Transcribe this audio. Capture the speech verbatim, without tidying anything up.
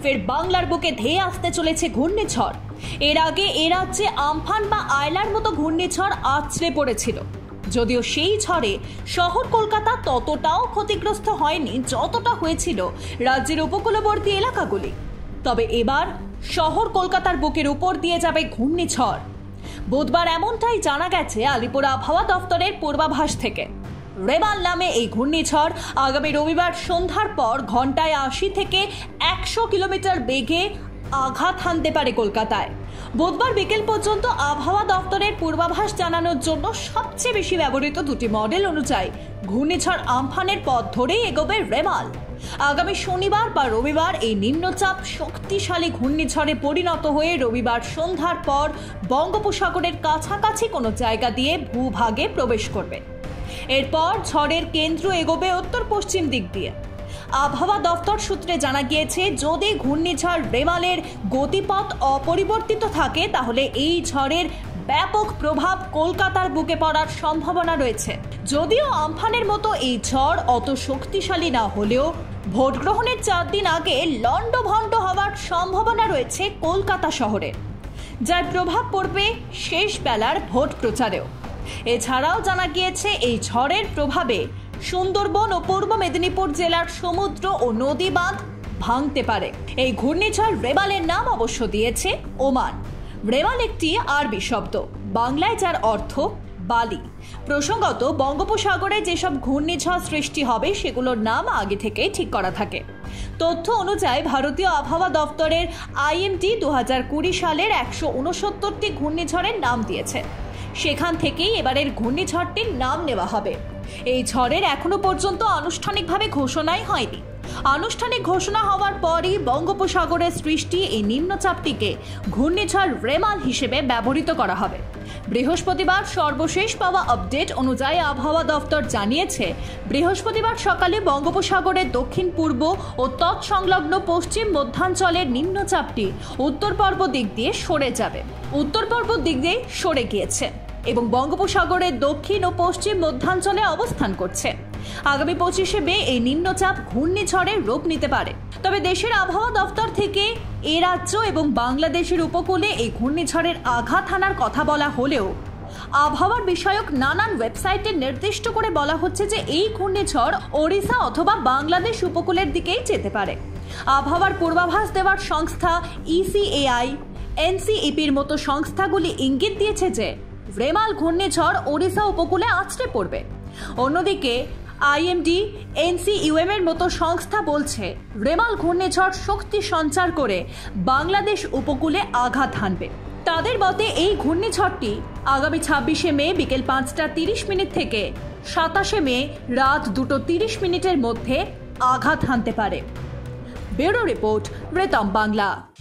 ফের বাংলার বুকে ধেয়ে আসতে চলেছে ঘূর্ণিঝড়। এর আগে এ রাজ্যে আমফান বা আয়লার মতো ঘূর্ণিঝড় আছড়ে পড়েছিল, যদিও সেই ঝড়ে শহর কলকাতা ততটাও ক্ষতিগ্রস্ত হয়নি যতটা হয়েছিল রাজ্যের উপকূলবর্তী এলাকাগুলি। তবে এবার শহর কলকাতার বুকের উপর দিয়ে যাবে ঘূর্ণিঝড়। বুধবার এমনটাই জানা গেছে আলিপুর আবহাওয়া দফতরের পূর্বাভাস থেকে। রেমাল নামে এই ঘূর্ণিঝড় আগামী রবিবার সন্ধ্যার পর ঘন্টায় আশি থেকে একশো কিলোমিটার বেগে আঘাত হানতে পারে কলকাতায়। বুধবার বিকেল পর্যন্ত আবহাওয়া দফতরের পূর্বাভাস জানানোর জন্য সবচেয়ে বেশি ব্যবহৃত দুটি মডেল অনুযায়ী ঘূর্ণিঝড় আমফানের পথ ধরেই এগোবে রেমাল। আগামী শনিবার বা রবিবার এই নিম্নচাপ শক্তিশালী ঘূর্ণিঝড়ে পরিণত হয়ে রবিবার সন্ধ্যার পর বঙ্গোপসাগরের কাছাকাছি কোনো জায়গা দিয়ে ভূভাগে প্রবেশ করবে। এরপর ঝড়ের কেন্দ্র এগোবে উত্তর পশ্চিম দিক দিয়ে। আবহাওয়া দফতর সূত্রে জানা গিয়েছে, যদি ঘূর্ণিঝড় রেমালের গতিপথ অপরিবর্তিত থাকে তাহলে এই ঝড়ের ব্যাপক প্রভাব কলকাতার বুকে পড়ার সম্ভাবনা রয়েছে। যদিও আমফানের মতো এই ঝড় অত শক্তিশালী না হলেও ভোট গ্রহণের চার দিন আগে লণ্ডভণ্ড হওয়ার সম্ভাবনা রয়েছে কলকাতা শহরে, যার প্রভাব পড়বে শেষ বেলার ভোট প্রচারেও। এছাড়াও জানা গিয়েছে, এই ঝড়ের প্রভাবে সুন্দরবন ও পূর্ব মেদিনীপুর জেলার সমুদ্র ও নদী বাঁধ ভাঙতে পারে। এই ঘূর্ণিঝড় রেমালের নাম অবশ্য দিয়েছে ওমান। রেমাল একটি আরবি শব্দ, বাংলায় যার অর্থ বালি। প্রসঙ্গত, বঙ্গোপসাগরে যেসব ঘূর্ণিঝড় সৃষ্টি হবে সেগুলোর নাম আগে থেকেই ঠিক করা থাকে। তথ্য অনুযায়ী ভারতীয় আবহাওয়া দফতরের আইএমডি দু হাজার কুড়ি সালের একশো উনসত্তরটি ঘূর্ণিঝড়ের নাম দিয়েছে। সেখান থেকেই এবারের ঘূর্ণিঝড়টির নাম নেওয়া হবে। এই ঝড়ের এখনো পর্যন্ত আনুষ্ঠানিকভাবে ঘোষণাই হয়নি। আনুষ্ঠানিক ঘোষণা হওয়ার পরই বঙ্গোপসাগরের সৃষ্টি এই নিম্নচাপটিকে ঘূর্ণিঝড় রেমাল হিসেবে ব্যবহৃত করা হবে। বৃহস্পতিবার সর্বশেষ পাওয়া আপডেট অনুযায়ী আবহাওয়া দফতর জানিয়েছে, বৃহস্পতিবার সকালে বঙ্গোপসাগরের দক্ষিণ পূর্ব ও তৎসংলগ্ন পশ্চিম মধ্যাঞ্চলের নিম্নচাপটি উত্তর পূর্ব দিক দিয়ে সরে যাবে উত্তর পূর্ব দিক দিয়ে সরে গিয়েছে এবং বঙ্গোপসাগরের দক্ষিণ ও পশ্চিম মধ্যাঞ্চলে অবস্থান করছে। আগামী পঁচিশে মে এই নিম্নচাপ ঘূর্ণিঝড়ের রূপ নিতে পারে। তবে দেশের আবহাওয়া দফতর থেকে এ রাজ্য এবং বাংলাদেশের উপকূলে এই ঘূর্ণিঝড়ের আঘাত হানার কথা বলা হলেও আবহাওয়ার বিষয়ক নানান ওয়েবসাইটে নির্দিষ্ট করে বলা হচ্ছে যে এই ঘূর্ণিঝড় ওড়িশা অথবা বাংলাদেশ উপকূলের দিকেই যেতে পারে। আবহাওয়ার পূর্বাভাস দেওয়ার সংস্থা ইসিএআই, এনসিইপির মতো সংস্থাগুলি ইঙ্গিত দিয়েছে যে রেমাল ঘূর্ণিঝড় ওড়িশা উপকূলে আছড়ে পড়বে। অন্যদিকে আইএমডি, এনসিইউএম এর মতো সংস্থা বলছে রেমাল ঘূর্ণিঝড় শক্তি সঞ্চার করে বাংলাদেশ উপকূলে আঘাত হানবে। তাদের মতে এই ঘূর্ণিঝড়টি আগামী ছাব্বিশে মে বিকেল পাঁচটা তিরিশ মিনিট থেকে সাতাশে মে রাত দুটো তিরিশ মিনিটের মধ্যে আঘাত হানতে পারে। Bureau report, Ritam Bangla.